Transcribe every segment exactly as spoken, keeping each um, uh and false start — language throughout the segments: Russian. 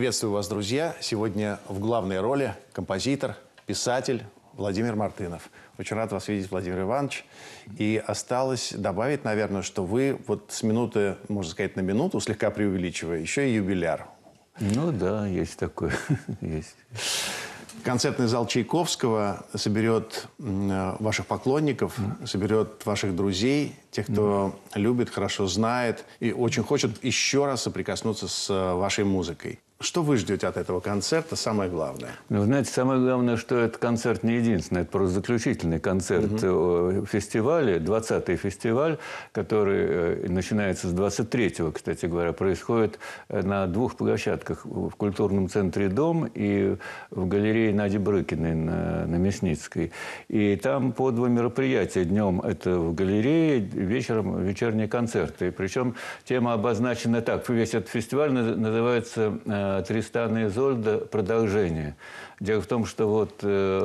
Приветствую вас, друзья. Сегодня в главной роли композитор, писатель Владимир Мартынов. Очень рад вас видеть, Владимир Иванович. И осталось добавить, наверное, что вы вот с минуты, можно сказать, на минуту, слегка преувеличивая, еще и юбиляр. Ну да, есть такое. Есть. Концертный зал Чайковского соберет ваших поклонников, mm. соберет ваших друзей, тех, кто mm. любит, хорошо знает и очень хочет еще раз соприкоснуться с вашей музыкой. Что вы ждете от этого концерта, самое главное? Ну, знаете, самое главное, что этот концерт не единственный, это просто заключительный концерт угу. фестиваля, двадцатый фестиваль, который начинается с двадцать третьего, кстати говоря, происходит на двух площадках, в культурном центре «Дом» и в галерее Нади Брыкиной на, на Мясницкой. И там по два мероприятия. Днем это в галерее, вечером вечерние концерты. Причем тема обозначена так. Весь этот фестиваль называется «Тристан и Изольда. Продолжение». Дело в том, что вот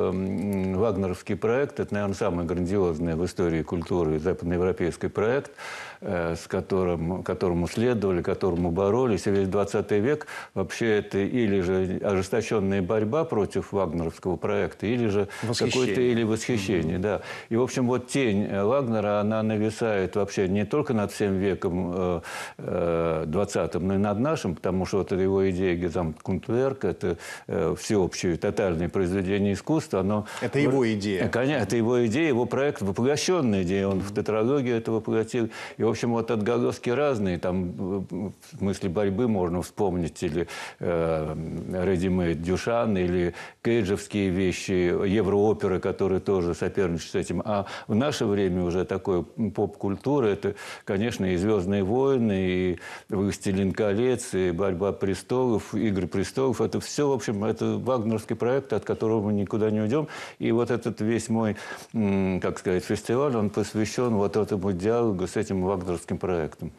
э, вагнеровский проект – это, наверное, самый грандиозный в истории культуры западноевропейский проект, э, с которым, которому следовали, которому боролись. И весь двадцатый век вообще это или же ожесточенная борьба против вагнеровского проекта, или же какое-то или восхищение. Mm-hmm. Да. И, в общем, вот тень Вагнера, она нависает вообще не только над всем веком двадцатым, но и над нашим, потому что вот его идея «Гезамткунстверк» – это э, всеобщее, тотальное произведение искусства. Оно... Это его идея. Конечно, это его идея, его проект, воплощенная идея. Он mm-hmm. в тетралогию это воплотил. И, в общем, вот отголоски разные. Там в смысле борьбы можно вспомнить или э, Ready-Made Дюшан, или кейджевские вещи, еврооперы, которые тоже соперничают с этим. А в наше время уже такое поп-культура, это, конечно, и «Звездные войны», и «Властелин колец», и «Борьба престолов», «Игры престолов». Это все, в общем, это вагнеровский проект, от которого мы никуда не уйдем. И вот этот весь мой, как сказать, фестиваль, он посвящен вот этому диалогу с этим вагнеровским проектом.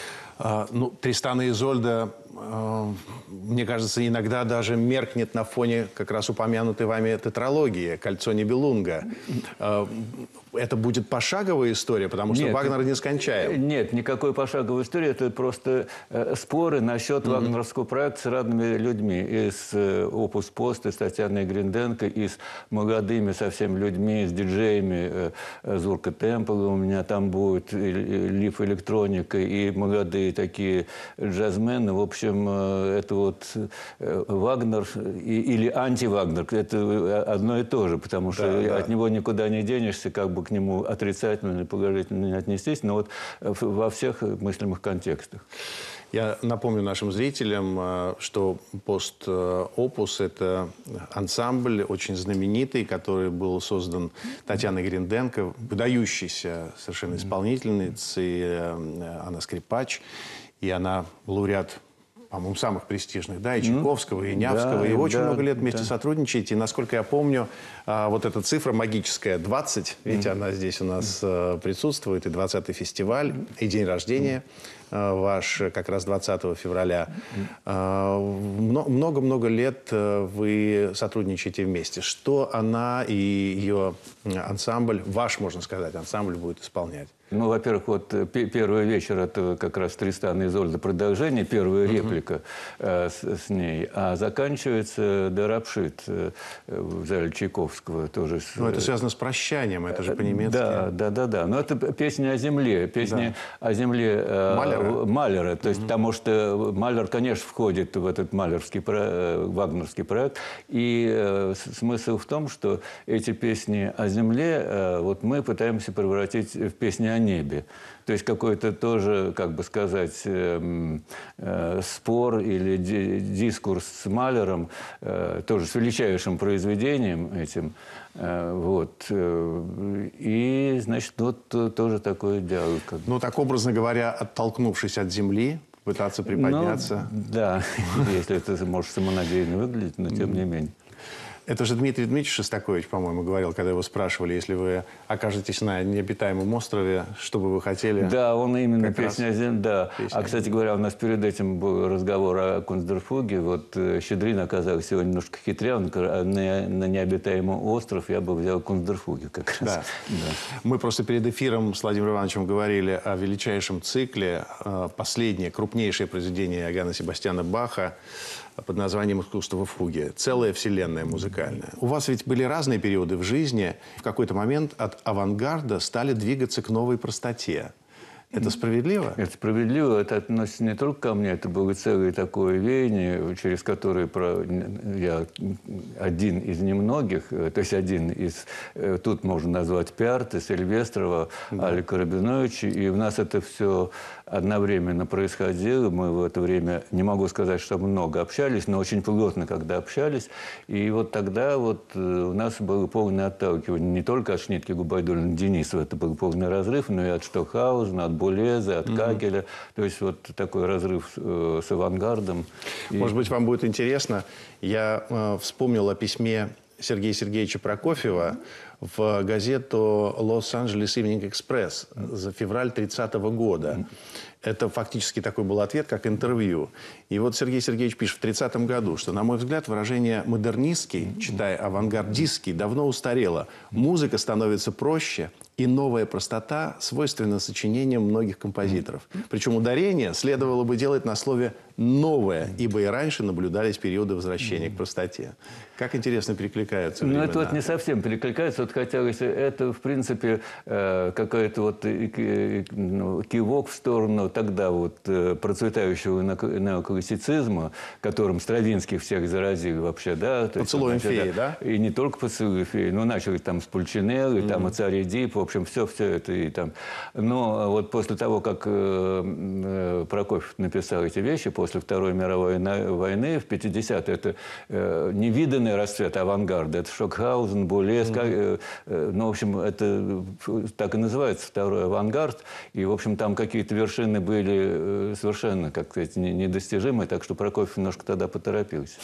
А, ну, «Тристан и Изольда», э, мне кажется, иногда даже меркнет на фоне как раз упомянутой вами тетралогии «Кольцо Нибелунга». Э, это будет пошаговая история, потому что нет, Вагнер нескончаем. Нет, никакой пошаговой истории. Это просто э, споры насчет mm-hmm. вагнеровского проекта с разными людьми. И с э, Opus Post, и с Татьяной Гринденко, и с молодыми совсем людьми, с диджеями. Э, Зурка Темпл у меня там будет, и, и Лив Электроника, и молодые такие джазмены. В общем, э, это вот э, Вагнер и, или анти-Вагнер. Это одно и то же, потому что да, от да. него никуда не денешься, как бы к нему отрицательно или положительно не отнестись, но вот во всех мыслимых контекстах. Я напомню нашим зрителям, что «Пост-Опус» – это ансамбль очень знаменитый, который был создан Татьяной Гринденко, выдающейся совершенно исполнительницей. Она скрипач, и она лауреат, по-моему, самых престижных, да, и Чайковского, и Нявского, да, и очень да, много лет вместе да. сотрудничаете. И, насколько я помню, вот эта цифра магическая, двадцать, ведь mm. она здесь у нас mm. присутствует, и двадцатый фестиваль, и день рождения mm. ваш как раз двадцатого февраля. Много-много лет вы сотрудничаете вместе. Что она и ее ансамбль, ваш, можно сказать, ансамбль будет исполнять? Ну, во-первых, вот первый вечер – это как раз «Тристан и Изольда. Продолжение», первая uh-huh. реплика э, с, с ней. А заканчивается «Дерапшит» э, в зале Чайковского. Тоже с, Но это связано с прощанием, это же по-немецки. Да, да, да, да. Но это песня о земле, песня да. о земле э, Малера. Малера. То есть, uh-huh. потому что Малер, конечно, входит в этот малерский, про, вагнерский проект. И э, смысл в том, что эти песни о земле э, вот мы пытаемся превратить в песни о небе. То есть какой-то тоже, как бы сказать, э, э, спор или ди дискурс с Малером, э, тоже с величайшим произведением этим. Э, вот. И, значит, вот тоже такой диалог. Ну, так образно говоря, оттолкнувшись от земли, пытаться приподняться. Ну, да, если это может самонадеянно выглядеть, но тем не менее. Это же Дмитрий Дмитриевич Шостакович, по-моему, говорил, когда его спрашивали, если вы окажетесь на необитаемом острове, что бы вы хотели? Да, он именно «Песня о земле», да. Песня. А, кстати говоря, у нас перед этим был разговор о Кунстерфуге. Вот Щедрин оказался сегодня немножко хитрее. На, на необитаемый остров я бы взял Кунстерфуге как раз. Да. Да. Мы просто перед эфиром с Владимиром Ивановичем говорили о величайшем цикле. Последнее, крупнейшее произведение Иоганна Себастьяна Баха под названием «Искусство в фуге». Целая вселенная музыкальная. У вас ведь были разные периоды в жизни. В какой-то момент от авангарда стали двигаться к новой простоте. Это справедливо? Это справедливо. Это относится не только ко мне. Это было целое такое веяние, через которое я один из немногих, то есть один из... Тут можно назвать Пиарта, Сильвестрова, да. Алика Рабиновича. И у нас это все одновременно происходило. Мы в это время, не могу сказать, что много общались, но очень плотно, когда общались. И вот тогда вот у нас было полное отталкивание. Не только от Шнитке, Губайдулина, Денисова. Это был полный разрыв, но и от Штокхаузена, от Булеза, от Кагеля. Mm-hmm. То есть вот такой разрыв э, с авангардом. Может и... быть, вам будет интересно. Я э, вспомнил о письме Сергея Сергеевича Прокофьева в газету «Лос-Анджелес Ивнинг Экспресс» за февраль тридцатого года. Это фактически такой был ответ, как интервью. И вот Сергей Сергеевич пишет в тридцатом году, что, на мой взгляд, выражение «модернистский», читая «авангардистский», давно устарело. Музыка становится проще, и новая простота свойственна сочинениям многих композиторов. Причем ударение следовало бы делать на слове «новое», ибо и раньше наблюдались периоды возвращения к простоте. Как интересно перекликаются времена. Ну, это вот не совсем перекликается. Вот хотя это, в принципе, какой-то вот кивок в сторону тогда вот процветающего неоклассицизма, которым Стравинский всех заразил вообще, да. «Поцелуем феи», да? И не только «Поцелуем феи», но начали там с Пульчинелли, mm-hmm. там и «Царь Эдип», в общем, все, все это и там. Но вот после того, как э, Прокофьев написал эти вещи, после Второй мировой войны, в пятидесятые, это э, невиданный расцвет авангарда. Это Штокхаузен, Булез, mm-hmm. э, ну, в общем, это так и называется второй авангард. И, в общем, там какие-то вершины были совершенно, как сказать, недостижимые, так что Прокофьев немножко тогда поторопился.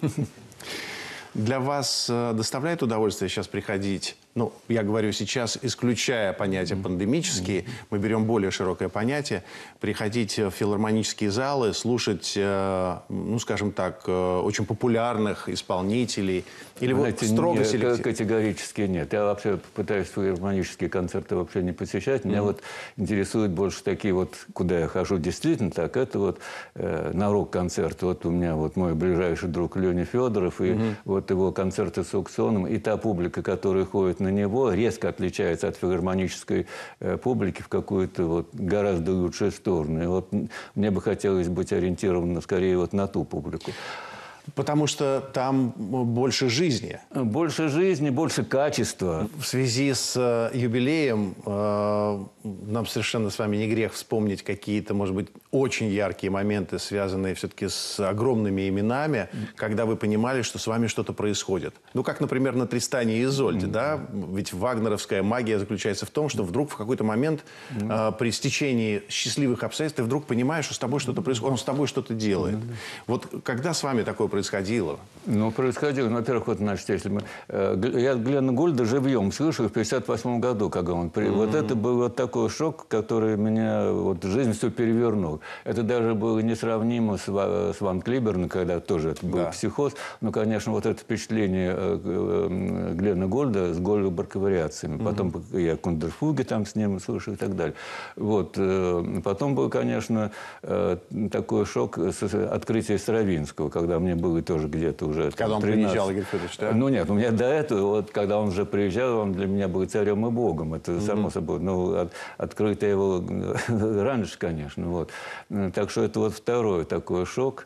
Для вас доставляет удовольствие сейчас приходить? Ну, я говорю сейчас, исключая понятия пандемические, мы берем более широкое понятие, приходить в филармонические залы, слушать, ну, скажем так, очень популярных исполнителей, или Знаете, вот строго не, селективно? Категорически нет. Я вообще пытаюсь филармонические концерты вообще не посещать. Меня mm-hmm. вот интересуют больше такие вот, куда я хожу действительно, так это вот э, на рок-концерты. Вот у меня вот мой ближайший друг Леня Федоров, и mm-hmm. вот его концерты с аукционом, и та публика, которая ходит на него, резко отличается от филармонической э, публики в какую-то вот гораздо лучшую сторону. И вот мне бы хотелось быть ориентированным скорее вот на ту публику. Потому что там больше жизни. Больше жизни, больше качества. В связи с э, юбилеем э, нам совершенно с вами не грех вспомнить какие-то, может быть, очень яркие моменты, связанные все-таки с огромными именами, когда вы понимали, что с вами что-то происходит. Ну, как, например, на «Тристане и Изольде», mm-hmm. да? Ведь вагнеровская магия заключается в том, что вдруг в какой-то момент mm-hmm. э, при стечении счастливых обстоятельств ты вдруг понимаешь, что с тобой что-то происходит, он с тобой что-то делает. Mm-hmm. Вот когда с вами такое происходило? происходило? Ну, происходило. Ну, во-первых, вот, значит, если мы... Э, я Гленна Гольда живьем слышал в пятьдесят восьмом году, когда он... Mm-hmm. Вот это был вот такой шок, который меня... Вот жизнь все перевернул. Это даже было несравнимо с, с Ван Клиберном, когда тоже это был да. психоз. Но, конечно, вот это впечатление э, э, Гленна Гольда с Гольдберг-вариациями. Mm-hmm. Потом я Кундерфуге там с ним слышал и так далее. Вот. Э, потом был, конечно, э, такой шок с открытия Стравинского, когда мне было тоже где-то уже... Когда он тринадцать... приезжал, Игорь Федорович, да? Ну, нет, у меня до этого, вот, когда он уже приезжал, он для меня был царем и богом. Это mm-hmm. само собой. Ну, от, открыто его раньше, конечно. Вот. Так что это вот второй такой шок.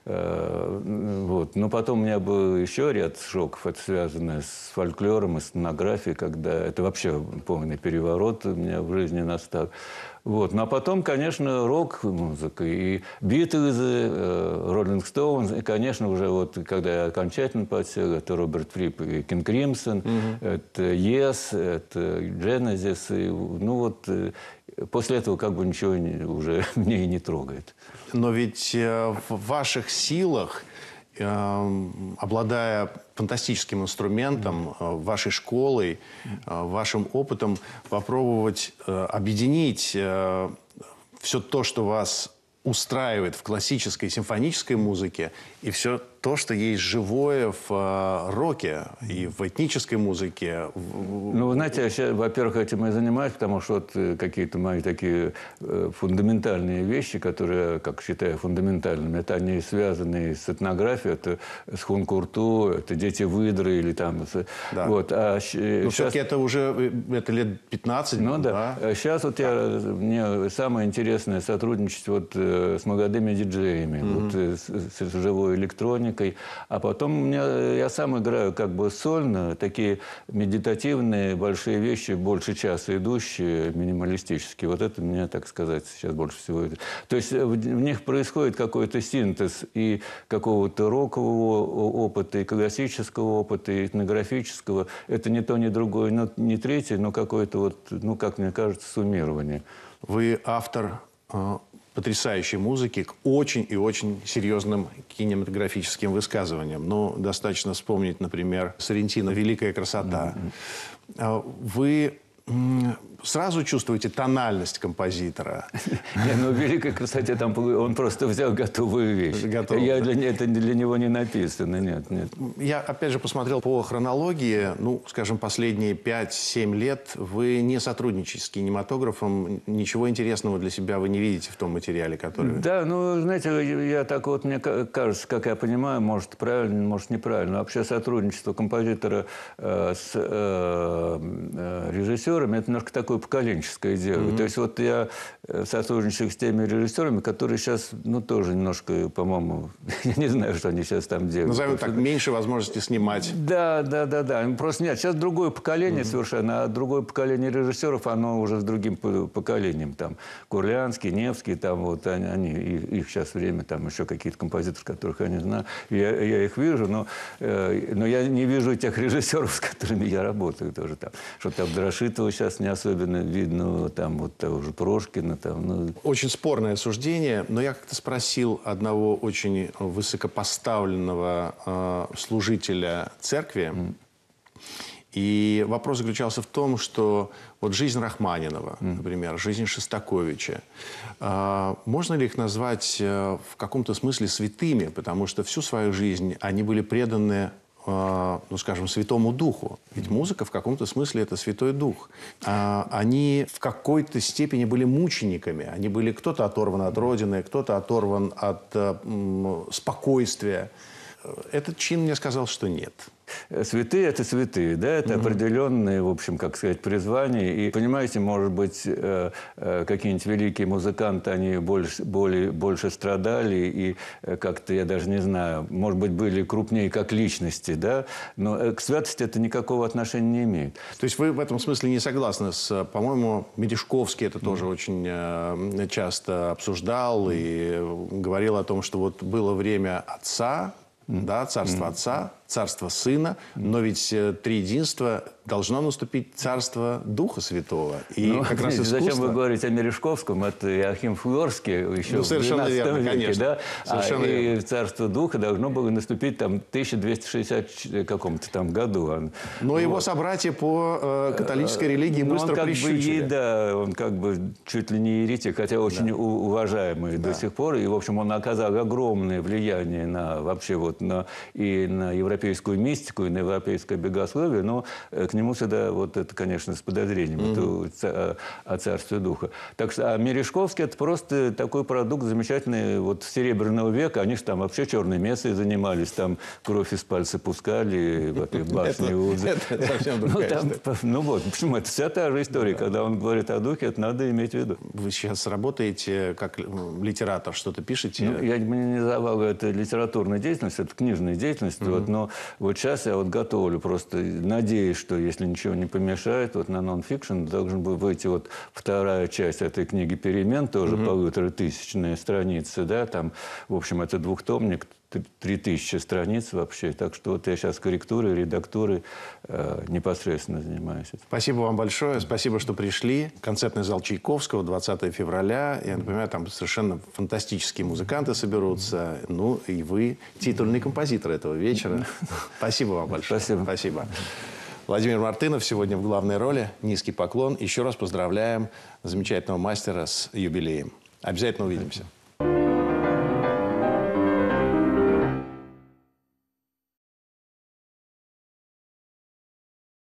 Вот. Но потом у меня был еще ряд шоков. Это связано с фольклором и с этнографией, когда это вообще полный переворот у меня в жизни настал. Вот. Ну, а потом, конечно, рок-музыка. И Битлзы, Роллинг Стоунс. И, конечно, уже вот, когда я окончательно подсел, это Роберт Фрип и Кинг Кримсон, mm-hmm. это Yes, это Genesis. И, ну, вот после этого как бы ничего не, уже мне и не трогает. Но ведь э, в ваших силах, э, обладая фантастическим инструментом, э, вашей школой, э, вашим опытом, попробовать э, объединить э, все то, что вас устраивает в классической симфонической музыке, и все то, что есть живое в э, роке и в этнической музыке. Ну, вы знаете, я сейчас, во-первых, этим и занимаюсь, потому что вот какие-то мои такие э, фундаментальные вещи, которые, как считаю, фундаментальными, это они связаны с этнографией, это с хункурту, это дети выдры или там... Да. Вот. А Но сейчас... все-таки это уже это лет пятнадцать. Ну да. да. Сейчас вот я, мне самое интересное сотрудничать вот э, с молодыми диджеями, mm-hmm. вот, э, с, с живой электроникой. А потом у меня, я сам играю как бы сольно, такие медитативные большие вещи, больше часа идущие, минималистические. Вот это мне, так сказать, сейчас больше всего... То есть в, в них происходит какой-то синтез и какого-то рокового опыта, и классического опыта, и этнографического. Это не то, ни другое, но не третье, но какое-то вот, ну, как мне кажется, суммирование. Вы автор э, потрясающей музыки к очень и очень серьезным кинематографическим высказываниям. Ну, достаточно вспомнить, например, Соррентино «Великая красота». Mm-hmm. Вы м, сразу чувствуете тональность композитора? Не, ну, в «Великой красоте» там он просто взял готовую вещь. Я для, это для него не написано, нет, нет. Я, опять же, посмотрел по хронологии. Ну, скажем, последние пять-семь лет вы не сотрудничаете с кинематографом. Ничего интересного для себя вы не видите в том материале, который... Да, ну, знаете, я так вот, мне кажется, как я понимаю, может, правильно, может, неправильно. Вообще сотрудничество композитора э, с э, э, режиссерами – это немножко такое поколенческое дело. Mm-hmm. То есть вот я сотрудничаю с теми режиссерами, которые сейчас, ну, тоже немножко, по-моему, я не знаю, что они сейчас там делают. Назовем так, что... меньше возможности снимать. Да, да, да, да. Просто нет, сейчас другое поколение mm-hmm. совершенно, а другое поколение режиссеров, оно уже с другим поколением. Там Курлянский, Невский, там вот они, они их сейчас время, там еще какие-то композиторы, которых я не знаю. Я, я их вижу, но, э, но я не вижу тех режиссеров, с которыми я работаю тоже там. Что там Драшитова сейчас не особенно видно, там вот того же Прошкина. Там, ну... Очень спорное суждение, но я как-то спросил одного очень высокопоставленного э, служителя церкви, mm. и вопрос заключался в том, что вот жизнь Рахманинова, mm. например, жизнь Шостаковича, э, можно ли их назвать э, в каком-то смысле святыми, потому что всю свою жизнь они были преданы, ну, скажем, Святому Духу. Ведь музыка в каком-то смысле это Святой Дух. Они в какой-то степени были мучениками. Они были кто-то оторван от Родины, кто-то оторван от м, спокойствия. Этот чин мне сказал, что нет. Святые – это святые, да, это mm-hmm. определенные, в общем, как сказать, призвания. И, понимаете, может быть, э, э, какие-нибудь великие музыканты, они больше, более, больше страдали, и э, как-то, я даже не знаю, может быть, были крупнее как личности, да, но э, к святости это никакого отношения не имеет. То есть вы в этом смысле не согласны с, по-моему, Мережковский это тоже mm-hmm. очень э, часто обсуждал mm-hmm. и говорил о том, что вот было время отца, mm-hmm. да, царство mm-hmm. отца, царство Сына, но ведь триединство должно наступить царство Духа Святого. И ну, как раз искусство... Зачем вы говорите о Мережковском? Это Иоахим Флорский еще ну, в двенадцатом веке. Конечно. Да? Совершенно а, верно. И царство Духа должно было наступить там, в тысяча двести шестидесятом каком-то там году. Но вот. Его собратья по э, католической религии но быстро он как прищучили. Бы, да, он как бы чуть ли не еретик, хотя очень да. уважаемый да. до сих пор. И, в общем, он оказал огромное влияние на, вообще вот, на, и на европейскую мистику, и на европейское богословие, но к нему всегда вот это, конечно, с подозрением, mm-hmm. это о царстве Духа. Так что, а Мережковский – это просто такой продукт замечательный вот Серебряного века. Они же там вообще черной мессой занимались, там кровь из пальца пускали в этой башне. Это совсем другая история. Ну вот, почему? Это вся та же история. Когда он говорит о Духе, это надо иметь в виду. Вы сейчас работаете как литератор, что-то пишете? Я не называл это литературной деятельностью, это книжная деятельность, но вот сейчас я вот готовлю, просто надеюсь, что если ничего не помешает, вот на нон-фикшн должен был выйти вот вторая часть этой книги «Перемен», тоже mm-hmm. полуторатысячные страницы, да, там, в общем, это двухтомник, три тысячи страниц вообще, так что вот я сейчас корректурой, редактурой э, непосредственно занимаюсь. Спасибо вам большое, спасибо, что пришли. Концертный зал Чайковского, двадцатого февраля. Я напоминаю, там совершенно фантастические музыканты соберутся. Ну, и вы титульный композитор этого вечера. Спасибо вам большое. Спасибо. Спасибо. Владимир Мартынов сегодня в главной роли. Низкий поклон. Еще раз поздравляем замечательного мастера с юбилеем. Обязательно увидимся.